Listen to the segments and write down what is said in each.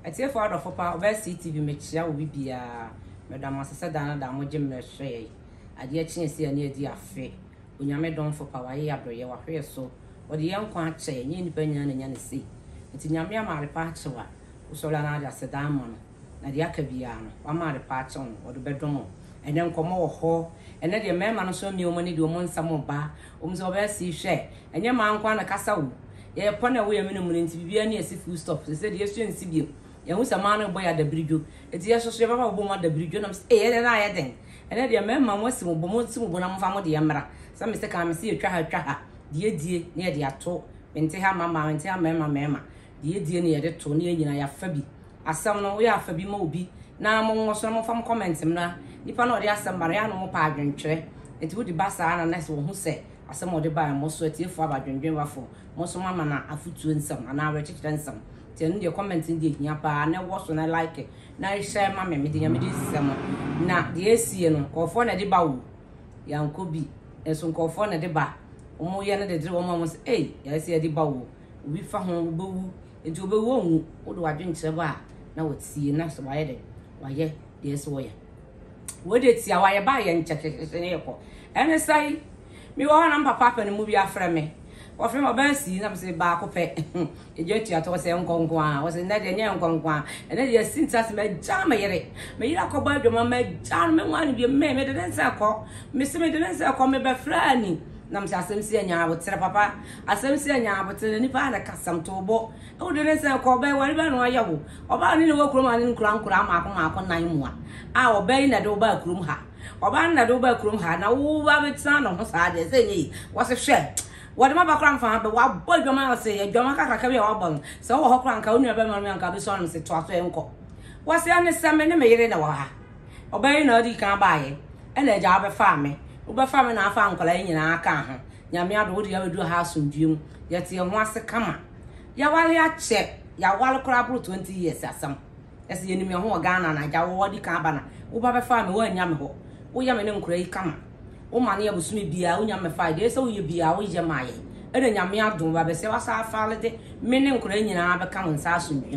Ati for out of pa obesi TV mechia obi bia madam asese dan da mo gem na hwe ade a chinese ani adi afe onyame don for pa waye abroye wa hwe so ode yankwa ache nye nipa nya na nya ne sei nti nyame amare pa achewa usola na ada sedan mo no na de aka bia no amare pa ache no ode bedom ene nkomo wo ho ene de mema no so mi omo ni de omo nsam ba omso obesi hwe enye ma nkwa na kasa wo ye pona wo yamene mu nti bibia ne esi full stop se de yesu nsi bio ya hu samana boy adabridwo eti yesoso baba obo mo adabridwo nam ene na ya den ene de mema mo si mo bomo si mo bona mo fa mo de yamra sa me se ka me se etwa ha die ne de ato mente ha mama mente ha mema die ne de to ne nyina ya fa bi asam no wo ya fa bi ma obi na mo ngoso mo fa mo comment mra nipa na ode asam bare ya no mo pa adwentwe eti wo di basa na nese wo hu se asam ode ba mo so eti fo abadwendwen wafo mo so mama na afutuo nsam ana awrechichire nsam ten the comment in the nya pa na wo so na like na share ma me de nyame de sisem na de esie no kofo na de ba wo yanko bi eso kofo na de ba omo ye na de dire wo ma mo se ya esie de ba wo obi fa ho bewu enti obewu onwu wo do adwenkyere ba na wo tie na so waye de waye de eso wo ye wo de tia waye ba ye nchekeke ne yeko ene sai mi wo na papa ne mu bi afre me ofre mo ba si na se ba ko pe eje tia to se nkonkwa wo se na de nya nkonkwa ene de sinta se me jama yere me yira ko ba dwoma me jam me wan bi me de den se ko me se me de den se ko me be frani na me asem se nya abotre papa asem se nya abotre ni pa na kasam to bo e wo de den se ko ba wari ba no ayewo oba ni wo kurom ani nkura ma ko nan mu a oba yi na de oba kurom ha oba na de oba kurom ha na wo ba betra no ho sa de se nyi wo se hwe wode ma bakran fa be wa boy dwoma se ye dwoma kaka be wa bon se wo hokran ka onu be ma nka be so no se to aso enko wo se ane se me ne me yire na wa ha obai na odi kan baaye e na ja be fa me wo be fa me na afa nkola nyina aka ho nyame ado wo de ya bedu ha asomdwem ye te ho ase kama ya wale a che ya wale kora bro 20 years asam ese ye ni me ho Ghana na ja wo odi kan ba na wo ba be fa me wo anya me ho wo ya me ne nkora yi kama o mane ya busumi bia wo nyame fa de se wo ye bia wo ye maye e de nyame adom ba be se wasa afale de me ne nkora nyina be ka nsa asomdwem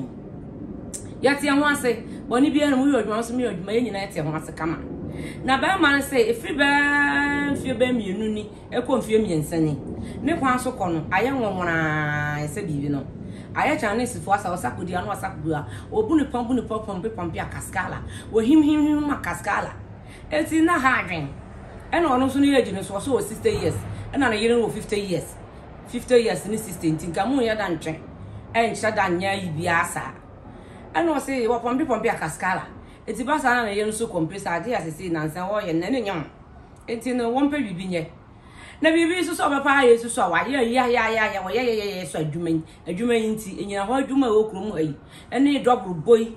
ya tie ho ase boni bia no wo yodwuma so me yodwuma ye nyina tie ho ase kama na ba man se efri ba fie ba mienu ni e ko mfie miensa ni ne kwa so ko no aye nwonwona se bibi no aye chane sifo asa osakodi anu asakodi a obu ni pompi akaskala wo him ma kaskala eti na ha adwen ena ono so ne age ne so 60 years ena na yire no 50 years ni 60 tinka mu ya dan twen encha dan nya yi biasa ena o se wo pompi akaskala eti basa na yire so compressor ade asese na nsan wo ye na ne nyam eti no wo mpa bibi nye na bibi so so papa yesu so wa ye ya wo ye so adwuma nti enyina ho adwuma wo krom ayi ene double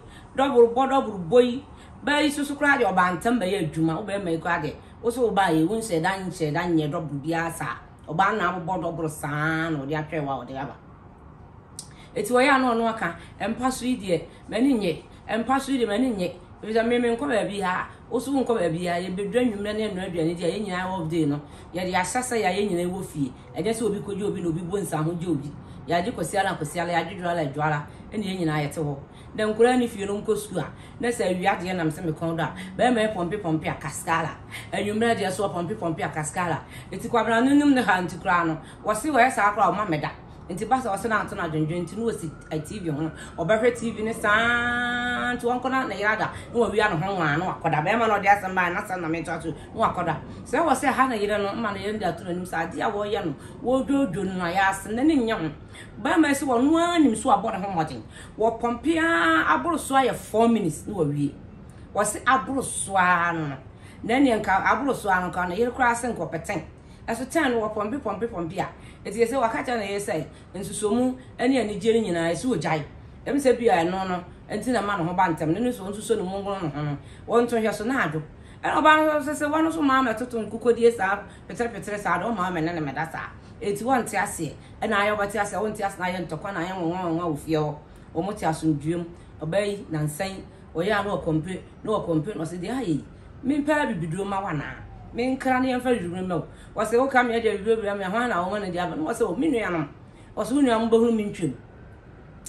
boy ba isu so kra de obantam ba ye adwuma wo ba mai kwa de wo so ba ye won se dan nye double biasa oba na bo double san no de atwewa wo de aba eti wo ya no no aka empa so ide mani nye empa so ide mani nye bisa me nko ba bi ha wo so nko ba bi ha ye bedwa nwumre ne no aduane dia ye nyina of day no ye de asasa ya ye nyina wo fie eje se obi koji obi no obi bo nsa ho je obi ya de kwasiala ya dwala ene ye nyina ye te ho de nkura ni fie no nko sku a na sa wi ade na mse me kon da be me pompi akaskala enwumre de so pompi akaskala eti kwabra nunum ne ha ntikura no wo se wo sa akra o ma meda enti basa wose na antona dwendwen enti no wosi TV ho obehwe TV ne san to won kona na yada no wi ano ho nwa no akoda be ma no de asamba na san na me to ato no akoda se wose ha na yire no ma na yire da to nim sa ade a wo ye no wo dodo no ya ase ne nya ho ba ma se wo no anim so abode ho modin wo pompia aboro so aye 4 minutes no wi wose aboro so ano na ne nka aboro so ano ka na yire kra se nko peten aso 10 wo pompi a eti se wakacha na yesai nsusomu ene ani jeri nyina ese ojai em se bia no enti na ma no ho ba ntem ne so nsuso no mongo no ho won to hwe so na ado e oba se wonu so ma metoto nkukodi sa petre sa do ma me ne me da sa eti won ti ase e na ayo ba ti ase won ti ase na ye ntokwa na ye nwa ofie ho o mo ti asundwem obai na nsan o ya no kompe no se de ayi me pa bibido ma wana men kra ne yemfa duru me wo se wo kam ye de duru me ho na wo ma ne dia no wo se wo minu ya no wo se wo nu am bo hu mi ntwem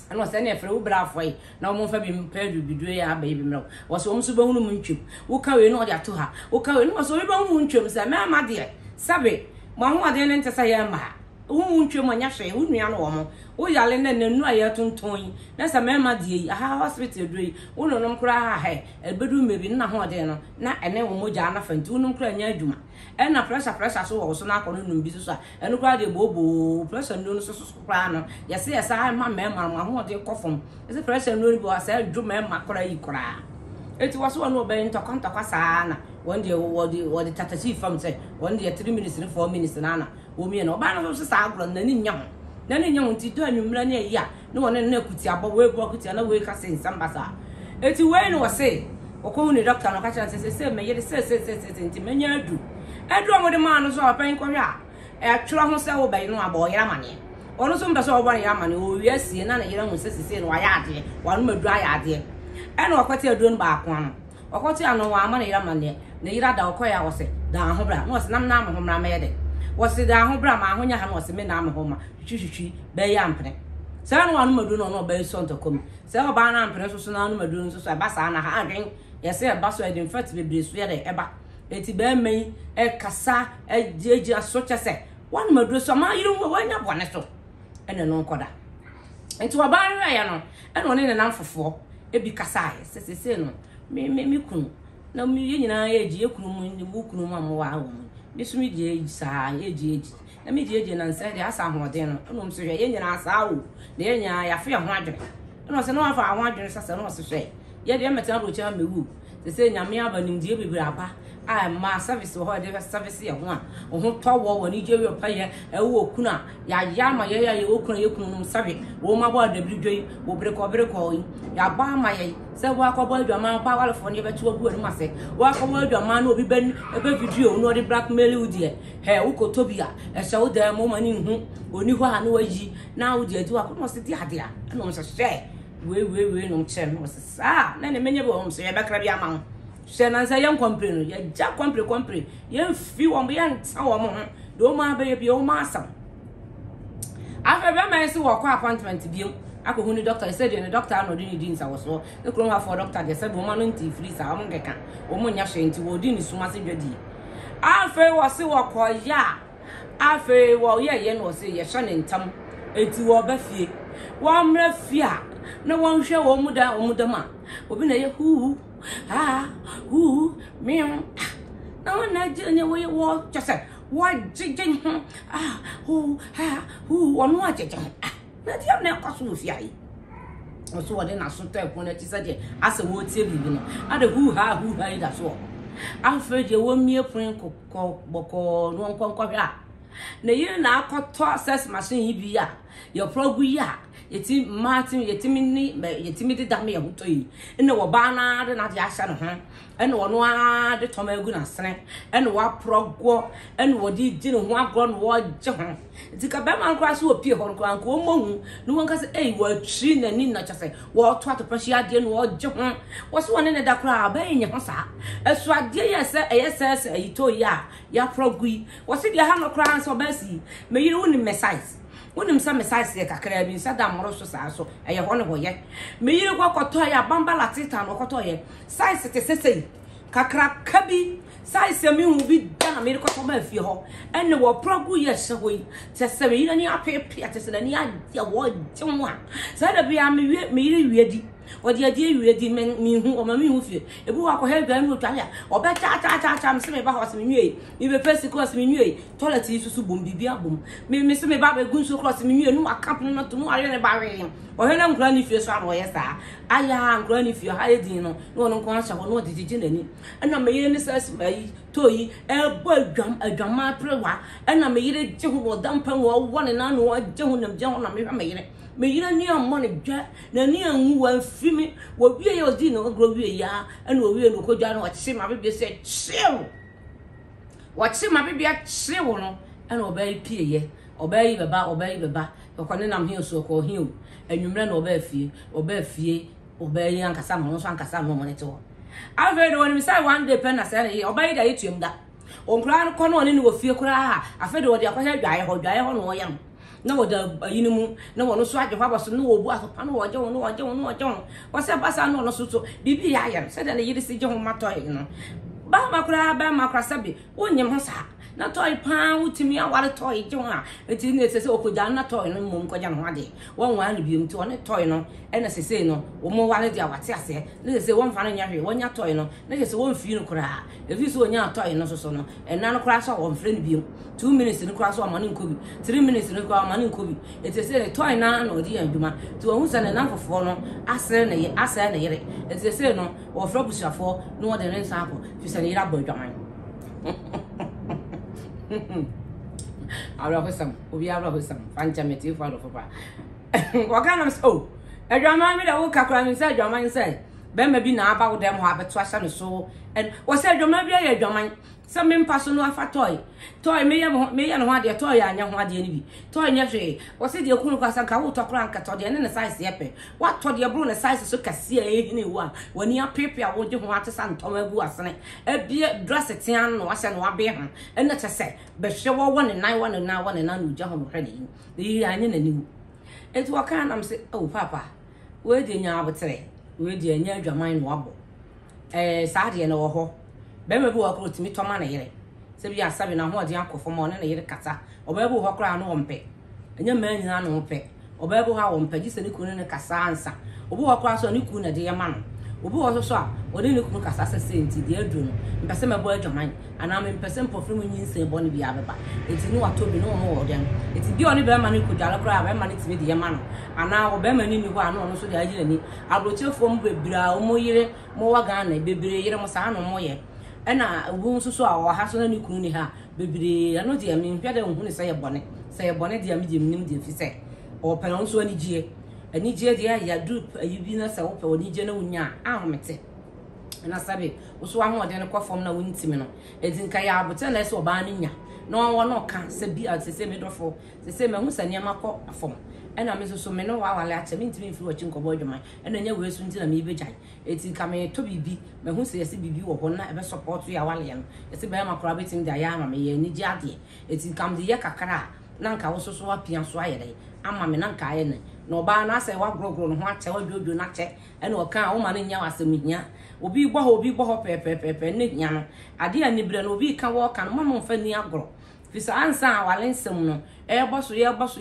and was any free brafway, no more for being paid to be doing a baby milk. Was almost a bone moonchip. Who carry no to her? Who carry no so even moonchip, said, Mamma dear, Sabby, Mamma didn't say, Emma. Who when you say, who me an woman, who yelling and no air to toy. That's a mamma dear, a hospital dree, one of them cry, a bedroom maybe not more dinner, not a name more jana for two no cry near Juma. And a pressure so also not on business, and cried a bobo, press and no soprano. Yes, I am my mamma, my home, dear coffin. As a press and no I said, Drew mamma cry. It was one obeying to contact Casana. One day, what the Tatasi from said, 1 day 3 minutes and 4 minutes and Anna. Women no banner of the Sagron, then young. Then in young to turn you millennia, ya. No one in Necutia, but we walk with another way casting some bazaar. It's when was say, or call the doctor and catch and say, may you say, into many do. I draw with the man who saw a pain Korea. A trouble sell by no boy Yamani. Or some does all by Yamani, who yes, and none of your own sisters in Wayati, one more dry idea. And what you're doing back one. Or what you know, money Yamani, the Yada Koya was it, down Hobra, was Nam Homa made. Was the down Hobra, when you have was a Menam Homa, Chichi, Bay Ampne. Some one would do no bay son to come. Sell Banam, Presso Madun, so Bassana hanging. Yes, a basso had in fact be Briswede Eba. Eti be me e kasa e jeje asoche se wan madu so ma yiru wanya bone so ene no nkoda enti wa ban re ya no ene one ne nan fofo e bi kasa se no me kunu na me nyina eji ekunu mu kunu mu amwa wo me so me je sa eji na me je na nse de asa hoden no no mso ye nyina asa wo na ye nya ya fe ho adwene no se no afa ho adwene sasa no se hwe ye de metan ro cha mewu se nyame abanim die bebere aba ma service ho de service ye ho a ho towo woni je we paye e wo kuna ya ma ye okuna ye kunu num sabe wo ma bo da bidwoi wo breko ya ba ma ye se wo akobo adwama ba wale fo ne betu ogu anu ase wo akobo adwama na obi ben ebe video no de blackmail udie he wo kotobia e se wo da mo mani hu oni ho a na waji na wo de adu akono se di ade a na mo se she we no chem wo se sa na ne menye bo mo se ye bekra bia ma Shenanza young complain, ya jack compre, young few on beyond our do my baby, oh, master. After my so walk appointment to view, I could only doctor said, and the doctor no didn't dins. I was so the crown for doctor, they said, woman, tea, fleece, I won't get woman yashin to Odin is massive. After was so walk, ya. After, well, yen was say, your son in Tom, it's your Buffy. One fear, no one shall omuda omudama. Open a who. Me. No, not any way walk. Just say, what jigging? Who, one watch it. Let you never cost with ye. So I didn't ask to when it is a day. As a word, you know, I the who that's all. I'm afraid you won't me a friend call Boko, no one conquer. Na you na akọtọ access machine yi bi ya your progu ya yeti Martin yetimi de dame ya huto yi ene wo ba na de na de ahya no ho ene wo no a de toma egu na sene ene wa progo ene wo di ne ho agro no wo je ho tika be man kwa so opie ho kwa nko mo hu no won ka se wo tri na ni na chase wo to atopashi ade no wo je ho wo so ne da kra ba enye ho sa esu ade ye se eyesese ayito ya progu yi wo se de ha no kra so ba si me yiri woni message wonim sa message ye kakra bi sa da moro so sa so eye ho ne ho ye me yiri kokoto ya bamba latita no kokoto ye size te sesei kakra kabi size me hu bi da me kokoto ma fie ho enne wo progu ye se ho te se me yiri ni apepe te se ni ya wo jemwa sa da bia me yiri wiedi odi adi wiedi me hu o ma me hu fie ebu wa ko he gan no twa ya o be cha me se me ba ho se me nwie me be first course me nwie toilet yi susu bom bibia bom me se me ba be gun so cross me nwie no akamp no to no are ne ba we o he na nkura ni fie so aro ye sa aya nkura ni fie ha edin no no nko acha no didiji nani na me yire ni sas mai toyi e bo adwama prewa na me yire je ho dampa wo wone na no je ho nam je ho na me yire me yire ni ammo ne dwa na ni anwu wa fimi wo wie ye odi no gro wie ya na wo wie no kodwa no wachi ma bebe se chill wachi ma bebe a chill no na obai pie ye obai beba okone nam hi so ko hi o anwumre na obai fie obai ankasa mo so ankasa mo ne to ave do ni say one day pen na say obai da yetuem da onkra no kono ne wo fie kura ha afe do de akwa dwae ho no yam na wo da yinu mu na wo no so agye hwa so no wo bu asopa no wo gye wo wo se basa no no so bibi ya ya se da ne yiri si gye ho matoy no ba makra sabi wonyem ho sa na toy pan utimi aware toy gye ho a eti ne se okoja na toy no mum koja no ade won wa no biom ti won toy no e na sese no wo mo wale dia wate ase ne se won fa no nya hwe wonya toy no ne se won fi no kura e fi so wonya toy no so no e na no kura so won fre no biom 2 minutes no kura so amane nkobi 3 minutes no kura amane nkobi eti se ne toy na no di adwuma ti wo hu se ne nanfofo no asere ne yere eti se no wo fra busuafo no wo de ne nsa akọ fi se ne yira bodwaman Abra hosam obi abra hosam fancha meti fo alo papa wakana so adwaman mi da wo kakura mi se adwaman se be ma bi na aba wo dem ho abeto ahya no so and wo se adwaman bi ya adwaman se me mpa so no afa toy me ya no ho ade toy anya ho ade ni bi toy nya hwe wo se de kunu kwasa ka wo tokura nka to de ne size yepe wa to de bro ne size so kase e ni wa wani apepe a wo je ho ate san to magu asene e bi dress tian no ase no abe ho e na chese be hwe wo won ne na no je ho no hwe ni yi anya na ni etu waka na mse oh papa we de nya abotere we de nya adwaman no abo saa de na wo ho be me bi wo ko timi to ma na yere se bi asabe na ho de akofo ma ne yere kata obabu ho kra no wompe enya ma nyina no wompe obabu ha wompe gi se ni kunu ne kasa ansa obu ho kra so ni kunu na de yema no obu ho so a ode ni kunu kasa se senti de adu no mpese me bo adwaman ana me mpese mpofre mu nyinse bo ne bi abeba eti ni wato bi no mo wo de eti bi oni be ma ni kudala kra be ma ni timi de yema no ana obe ma ni ni ho ano no so de agire ni abrochefo mu bebira o mo yire mo waga na bebire yire mo sa no mo ye ena obu so a wo ha so na ni kunu ni ha bebire ano de mi hwede hu ni se ye bone de mi de nim de fi se o pe no so ani gie de ya du ayibi na se wo pe oni gie na wunya ahomete na sabe wo so aho de ne kwafom na wuntimi no edinka ya abote na se oba no nya no wo no ka se bi a se me dofo se me hu sane makọ afom ena me so me no wa wale ache me ntimi fi wo chinko dwuma ena nya we so ntina me ibejai etinka me to bibi me hu se bibi wo ho na ebe support ya wale ya no ese be makọ abetim da ya ma me ye ni gie ade etinka me ye kakara na nka wo so apia so ayere ama me na nka aye ne no ba na se wa grogro no ho ache wa dwodo na che ena o kan wo ma ne nya wasem hia obi gbo ho pepe ne hia no ade ani bre no obi ka wo kan mo mfa ni agro fisa ansa walensem no e boso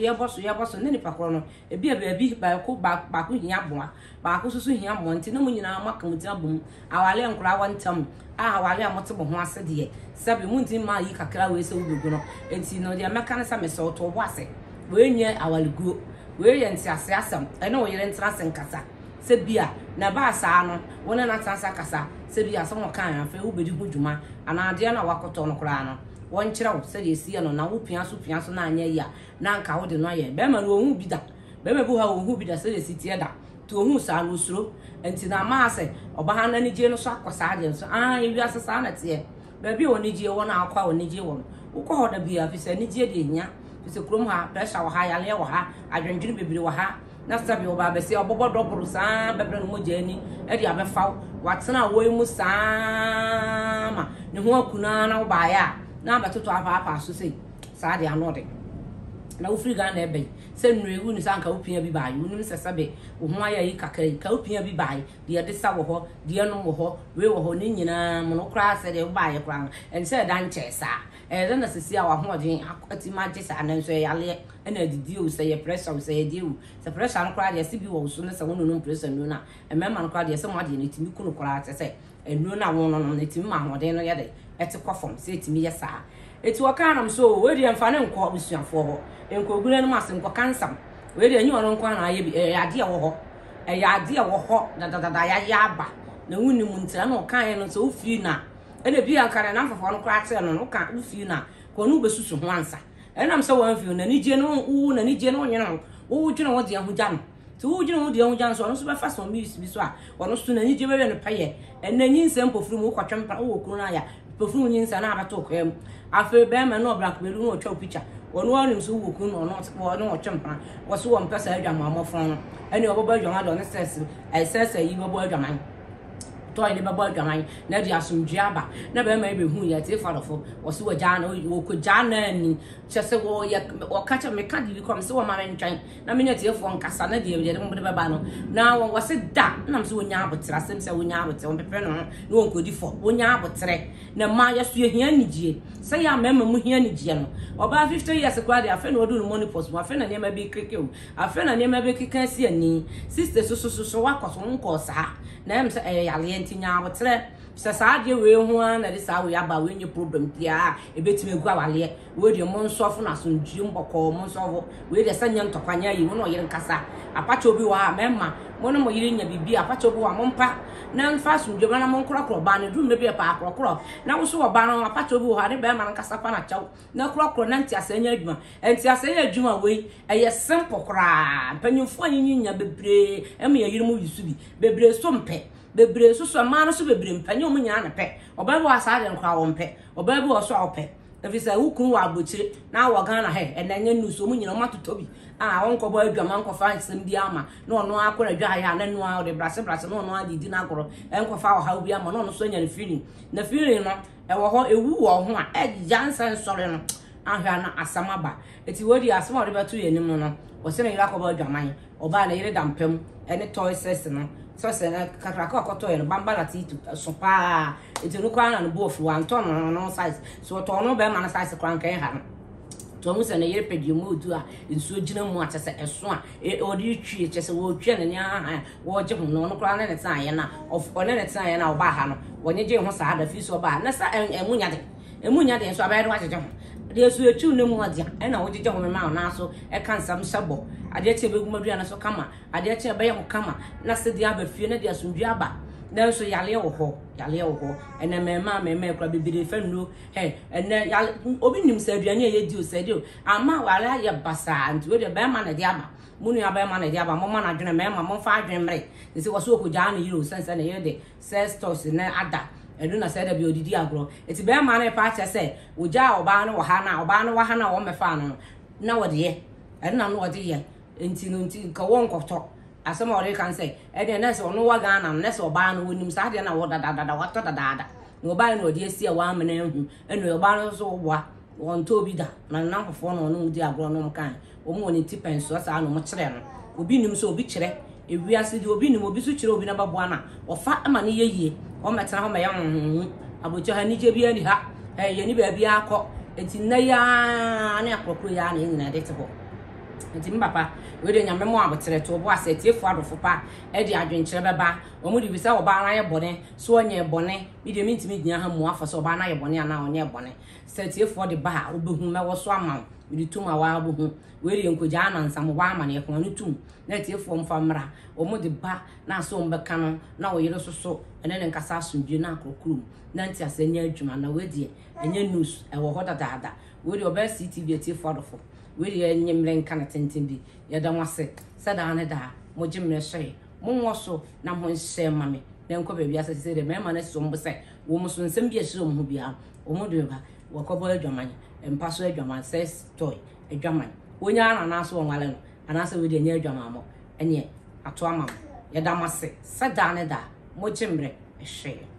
ne ni pakro no e bi ba ko hia boa ba ko susu hia mo nti na mo nyina maka mutia bom awale nkura wantam awale amote bo ho ase de sabe mu nti ma yi kakra we se ugugu no enti no de meka na sa me so to bo ase we nye awale guo we ye nti ase asam e na wo yere ntra sen kasa se bia na ba sa no wona na transa kasa se bia so mo kan afa wo bedi hu dwuma ana ade na wakoto no kra no won kira wo se esi no na wo pia so na anya ya na nka wo de no ye be ma no hu bida be ma bu ha wo hu bida se esi tie da to hu sa no suro enti na ma se oba ha na ni je no so akosa ade so ewi asesa na tie be bi woni je wona akwa woni je won wo ko hoda bia fi se ni je de nya fi se krom ha pressure wo ha yale wo ha adwendwene bebiri wo ha na sabi oba be se obobo dobru sa bebre no moja ni e de abefa watena wo mu sa ma ne ho akuna na wo ba ya na batoto apa so sei sa de anode na wo free ga na ebe se nnu ewu ni sanka wo pia bi ba yi unu se sabe wo ho aya yi kakrai ka wo pia bi ba yi de de sa wo ho de no wo ho we wo ho ni nyina mo no kra se de wo ba yi kra en se dan chesa na sisi a wa ho de ati ma je sa na so ya le na didi o se ye pressure o se ye di o se pressure no kra de se bi wo so na se wo no pressure no na e mema no kra de se mo de na timi kunu kra te se enu na wo no na timi ma ho de no ye de eti kwafom se timi ye sa eti waka nam so we de mfa ne nko busuafo ho enko gure no mas nko kansam we de nyi ono nko na aye bi ade wo ho ade wo ho da ya aba na wuni mu ntira na kan no so ufi na ene bi ankara na mfafo no kra ate no ka ufi na ko no besusu ho ansa enam so wan fi na ni je no wu na ni je no nyina wo dwene wo de ho gya no to wo dwene wo de ho gya so no so be fa so mi bi so a wono so na ni je be no paye ena nyi nsem pofuru mu kwatwempa wo kunu na ya pofuru nyi nsa na abato kwem afi be ma no black belu no twa picture wono anim so wo kunu no no twempa wo so wo mpesa adwa ma amofon no ene obobo adwa ma do ne stress ai stress yi bobo adwa man toy ne babo adwaman na dia asomdwe aba na be ma be hu ya tie fadofo wo se wo ja na wo ko ja na ni chese wo ye wo ka cha me ka di kom se wo ma me ntwan na me tie fo nkasa na dia de mo de baba no na wo se da na se wo nya abotre asem se wo nya abotre wo pepe no no wo ko di fo wo nya abotre na ma ya so ye hia ni gie se ya mema mu hia ni gie no oba 50 years kwa de afa na odu no money post mo afa na ne ma be keke o afa na ne ma be keke si ani sister so wakoso nko sa na em se yale ntinya abotre se sa de we hu an na de sa we aba we nye problem dia e betime gu awale we de mo nsofo na so ndue mboko mo nsofo we de sanya ntokwanya yi wo no yire nkasa apacho bi wa mema mo no mo yire nya bibi apacho bi wa mo mpa na mfa so ndue na mo nkrokro ba ne du me bi pa akrokro na wo so wo ba no apacho bi wa ne be ma nkasa pa na chaw na krokro na nti asanya adwuma enti asanya adwuma we eye simple kra panyimfo anyinya bebre em ye yire mo yusu bi bebre so mpe bebre so ma no so bebre mpanye o munya na pe oba bi wasa de nkwa wo mpe oba bi wo so ope efisa hukun wa abochire na wo Ghana he enanye nuso munyina matotobi wonko boy adwama nko fa nsem bi ama na ono akora dwa ya na nu a de brase na ono adidi na agoro enko fa wo ha bi ama na ono so nya na feeling no e wo ho ewu wo ho a jansan sore no ahwa na asamaba eti wodi asama de beto ye nim no wo se na yira ko boy adwama oba na yire dampem ene toy ses no so se na kakraka okoto ye no bambala titu so pa eti no kwa na no bofu wa nto no size so to no be ma na size kran kan ha no to mu se na yire pedi mu du a nsuo gina mu atese eso a odi twie chese wo twie na nya ha wo je hu no kra na ne tan ye na of one ne tan ye na oba ha no wonye je hu sa da fi so ba na sa emunya de so aba de wa je ho de so etu ne mu adia e na wo je ho me ma na so e kan sam sabo ade che be gumadu na so kama ade che be ye ho kama na se dia ba fie na dia so ndua ba na so yale wo ho ene me kra bibire fa nu ene yale obi nim sa aduane ye di o sa di o ama wale ye basa nti we de be ma na dia ba munu ya be ma na dia ba mo ma na dwene me ma mo fa adwen mre se wo so ko ja na yiro sense na ye de sestos na ada edu na se da bi odidi agro eti be ma na pa che se wo ja oba no wa ha na wo me fa no na wo de ye ene na no wo de ye nti ka won koto asema ore kan say e de na se ono wa Ghana na se oba no wonim sa de na wo dada wato dada no oba no de esi wa amena hu eno oba no so wa won to bi da na nankofo no no di agro no kan o mo ni tipen so sa no mo kire no obi nim so obi kire ewiase de obi nim obi so kire obi na babo ana ofa ama ne yeyie o metena ho me ya abocho ha ni je bi ani ha ye ni ba bi akọ enti na ya na akrokro ya na nyina de te ho enti mbapa we de nyame mo abotere to bo aseti efu adofo pa e de adwenkyere beba o mu de bi se oba na ye bone so onye bone bi de mintimi gina ha mu afa so oba na ye bone ana onye bone seti efu de ba obehu me wo so ama bi de tuma wa abohu we de nkoja na nsam wa ama na ye ko no tum na eti efu mfa mra o mu de ba na so mbeka no na wo yire soso ene ne nkasa asundwe na akrokrum na nti asenya adwuma na we de enye news e wo hoda dada we de oba CTV eti efu adofo we de nyemre nka na tentembi ya da wase sada ne da mo jimre hye mo nwoso na mo hye mame na enko ba bia sese de mema na so mbose wo mo so nsem bia hye mo bia o mo de ba wo ko boy adwaman empa so adwaman says toy adwaman wonya na so nwale no ana se we de nya adwaman mo ene ato ama ya da wase sada ne da mo jimre hye